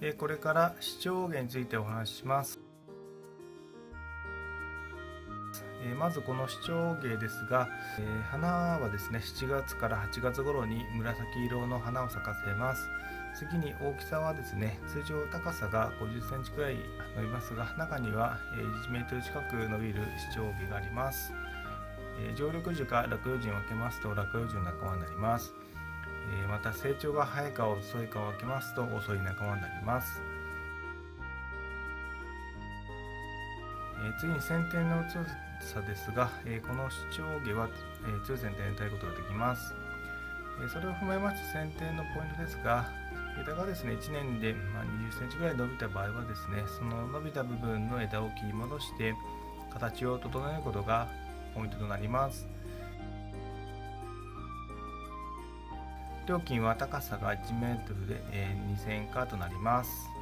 これから視聴芸についてお話しします。まずこの視聴芸ですが、花はですね7月から8月頃に紫色の花を咲かせます。次に大きさはですね、通常高さが50センチくらい伸びますが、中には1メートル近く伸びる視聴芸があります。常緑樹か落葉樹に分けますと落葉樹の仲間になります。また成長が早いか遅いかを分けますと遅い仲間になります。次に剪定の強さですが、この視聴芸は通剪定に耐えることができます。それを踏まえまして剪定のポイントですが、枝がですね1年で20センチぐらい伸びた場合はですね、その伸びた部分の枝を切り戻して形を整えることがポイントとなります。料金は高さが1メートルで2000円以下となります。